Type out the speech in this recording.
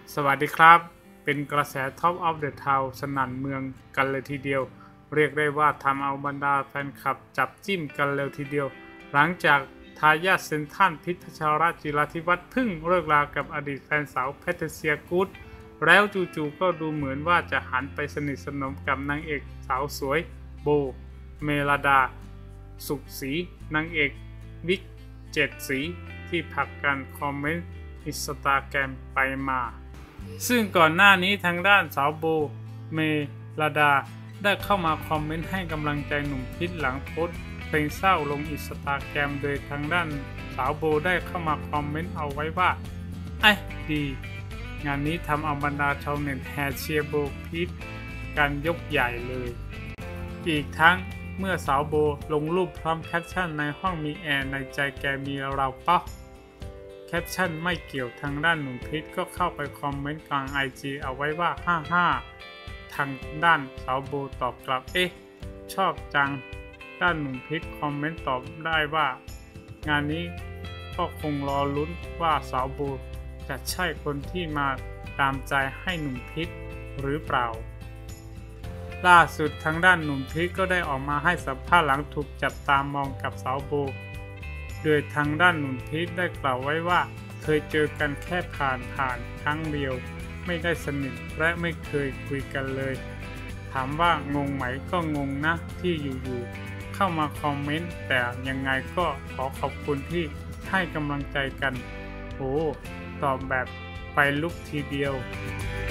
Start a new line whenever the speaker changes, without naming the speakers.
สวัสดีครับ เป็นกระแส Top of the Town สนั่นเมืองกันเลยทีเดียว เรียกได้ว่าทำเอาบรรดาแฟนคลับจับจิ้มกันเร็วทีเดียว หลังจากทายาทเซนทรัลพิชพัชรจิราธิวัฒน์พึ่งเลิกรากับอดีตแฟนสาวแพทริเซียกู๊ดแล้วจู่ๆก็ดูเหมือนว่าจะหันไปสนิทสนมกับนางเอกสาวสวยโบเมลดาสุขศรีนางเอกวิก7 สีที่ผลักกันคอมเมนต์อินสตาแกรมไปมาซึ่งก่อนหน้านี้ทางด้านสาวโบเมลดาได้เข้ามาคอมเมนต์ให้กำลังใจหนุ่มพิษหลังโพสต์เพลงเศร้าลงอินสตาแกรมโดยทางด้านสาวโบได้เข้ามาคอมเมนต์เอาไว้ว่าดีงานนี้ทำเอาบรรดาชาวเน็ตแห่เชียร์โบพิษกันยกใหญ่เลยอีกทั้งเมื่อสาวโบลงรูปพร้อมแคปชั่นในห้องมีแอร์ในใจแกมีเราปะแคปชั่นไม่เกี่ยวทางด้านหนุ่มพิษก็เข้าไปคอมเมนต์กลาง IG เอาไว้ว่าทางด้านสาวโบตอบกลับชอบจังด้านหนุ่มพิษคอมเมนต์ตอบได้ว่างานนี้ก็คงรอลุ้นว่าสาวโบจะใช่คนที่มาตามใจให้หนุ่มพิษหรือเปล่าล่าสุดทางด้านหนุ่มพิษก็ได้ออกมาให้สัมภาษณ์หลังถูกจับตามองกับสาวโบโดยทางด้านหนุ่มพิษได้กล่าวไว้ว่าเคยเจอกันแค่ผ่านครั้งเดียวไม่ได้สนิทและไม่เคยคุยกันเลยถามว่างงไหมก็งงนะที่อยู่ๆเข้ามาคอมเมนต์แต่ยังไงก็ขอขอบคุณที่ให้กำลังใจกันตอบแบบไฟลุกทีเดียว